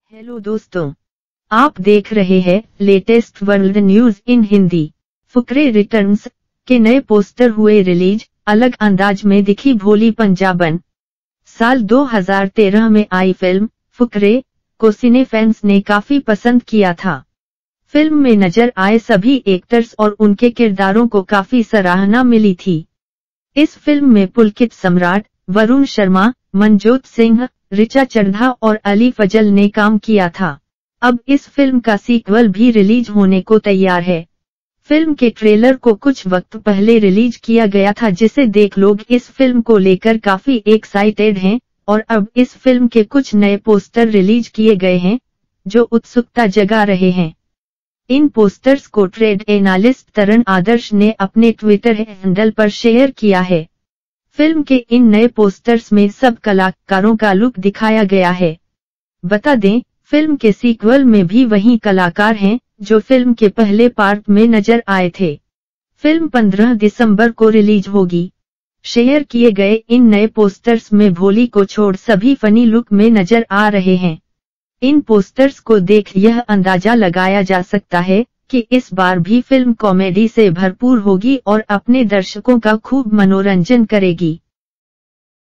Hello दोस्तों, आप देख रहे हैं latest world news in Hindi. Fukrey returns के नए पोस्टर हुए रिलीज, अलग अंदाज में दिखी भोली पंजाबन। साल 2013 में आई फिल्म फुकरे को सिने फैंस ने काफी पसंद किया था। फिल्म में नजर आए सभी एक्टर्स और उनके किरदारों को काफी सराहना मिली थी। इस फिल्म में पुलकित सम्राट, वरुण शर्मा, मनजोत सिंह, ऋचा चड्ढा और अली फजल ने काम किया था। अब इस फिल्म का सीक्वल भी रिलीज होने को तैयार है। फिल्म के ट्रेलर को कुछ वक्त पहले रिलीज किया गया था, जिसे देख लोग इस फिल्म को लेकर काफी एक्साइटेड हैं और अब इस फिल्म के कुछ नए पोस्टर रिलीज किए गए हैं जो उत्सुकता जगा रहे हैं। इन पोस्टर्स को ट्रेड एनालिस्ट तरन आदर्श ने अपने ट्विटर हैंडल पर शेयर किया है। फिल्म के इन नए पोस्टर्स में सब कलाकारों का लुक दिखाया गया है। बता दें, फिल्म के सीक्वल में भी वही कलाकार हैं जो फिल्म के पहले पार्ट में नजर आए थे। फिल्म 15 दिसंबर को रिलीज होगी। शेयर किए गए इन नए पोस्टर्स में भोली को छोड़ सभी फनी लुक में नजर आ रहे हैं। इन पोस्टर्स को देख यह अंदाजा लगाया जा सकता है कि इस बार भी फिल्म कॉमेडी से भरपूर होगी और अपने दर्शकों का खूब मनोरंजन करेगी।